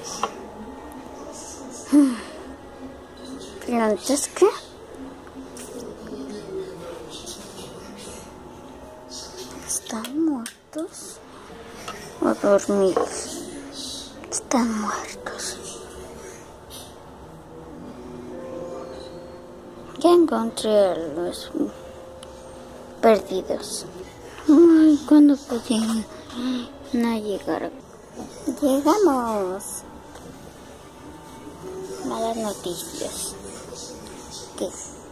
Pero antes que están muertos o dormidos. Están muertos. Ya encontré a los perdidos. Ay, ¿cuándo podían no llegar? Llegamos. Malas noticias. Que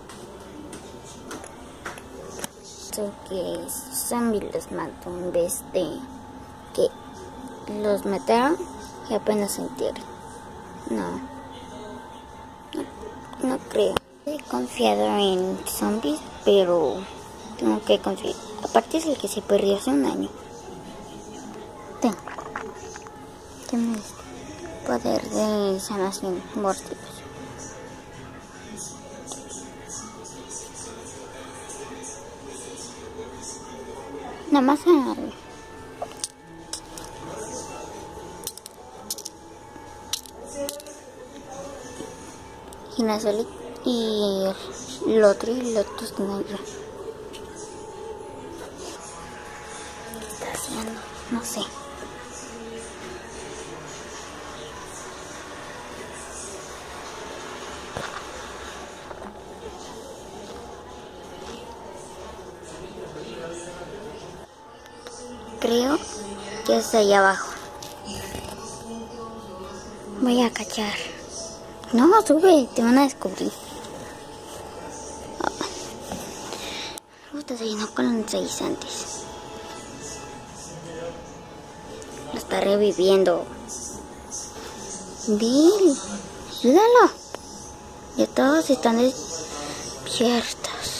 zombies los mató en vez de que los mataron y apenas se entierran. No creo. He confiado en zombies, pero tengo que confiar. Aparte es el que se perdió hace un año. Tengo poder de sanación múltiple. Nada más ginazol y el otro y lotus negro. ¿Qué está haciendo? No sé. Creo que es allá abajo. Voy a cachar. No, sube, te van a descubrir. Justo se llenó con los 6 antes. Lo está reviviendo. Bill, ayúdalo. Ya todos están despiertos.